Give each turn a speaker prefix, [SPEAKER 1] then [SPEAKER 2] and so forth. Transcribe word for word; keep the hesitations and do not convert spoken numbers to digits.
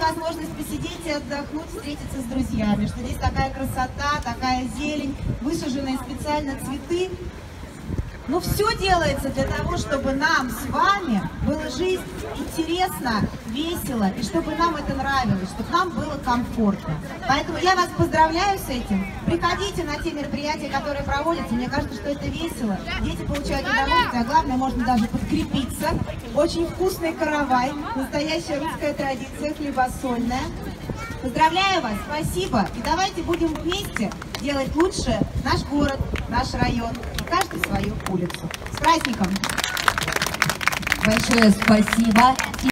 [SPEAKER 1] возможность посидеть и отдохнуть, встретиться с друзьями, что здесь такая красота, такая зелень, высаженные специально цветы. Но все делается для того, чтобы нам с вами была жизнь интересна, весело, и чтобы нам это нравилось, чтобы нам было комфортно. Поэтому я вас поздравляю с этим. Приходите на те мероприятия, которые проводятся. Мне кажется, что это весело. Дети получают удовольствие, а главное, можно даже подкрепиться. Очень вкусный каравай, настоящая русская традиция, хлебосольная. Поздравляю вас, спасибо. И давайте будем вместе делать лучше наш город, наш район, каждый свою улицу. С праздником!
[SPEAKER 2] Большое спасибо.